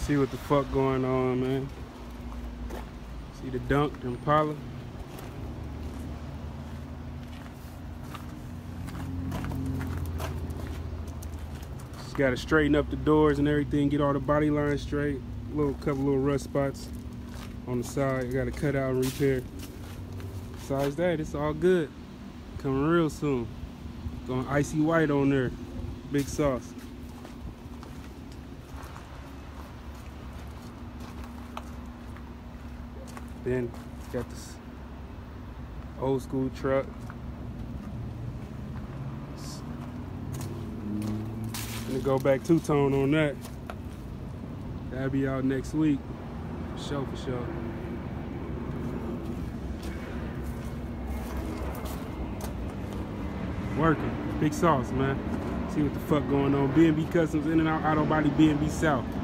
See what the fuck going on, man. See the DONK, the impala. Just gotta straighten up the doors and everything, get all the body lines straight. Couple little rust spots on the side. I gotta cut out and repair. Besides that, it's all good. Coming real soon. Going icy white on there. Big sauce. Then got this old school truck. Gonna go back two-tone on that. That'll be out next week. For sure. Working. Big sauce, man. See what the fuck going on. B&B Customs, In and Out Auto Body, B&B South.